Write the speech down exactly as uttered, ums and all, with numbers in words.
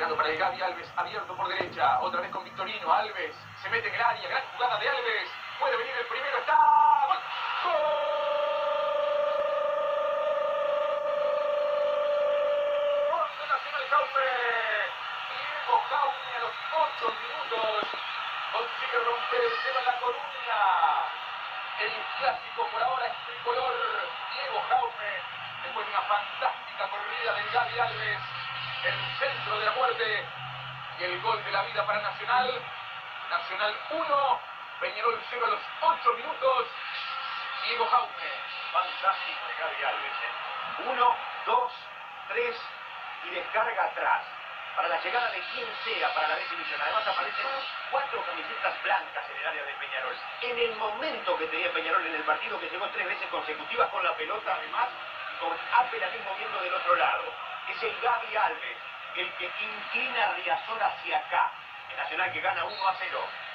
Generando para el Gaby Alves, abierto por derecha, otra vez con Victorino. Alves se mete en el área, gran jugada de Alves, puede venir el primero, está... ¡Gol! ¡Gol de Nacional Jaume! Diego Jaume a los ocho minutos consigue romper el cero en La Coruña. El clásico por ahora es tricolor. Diego Jaume, después de una fantástica corrida del Gaby Alves, el centro de la muerte y el gol de la vida para Nacional. Nacional uno, Peñarol cero a los ocho minutos. Diego Jaume. Fantástico de Gaby Alves, ¿eh? Uno, dos, tres y descarga atrás. Para la llegada de quien sea para la definición. Además aparecen cuatro camisetas blancas en el área de Peñarol. En el momento que tenía Peñarol en el partido, que llegó tres veces consecutivas con la pelota, además, con Apel ahí moviendo del otro lado. Es el Gaby Alves, el que inclina a Riazor hacia acá. El Nacional que gana uno a cero.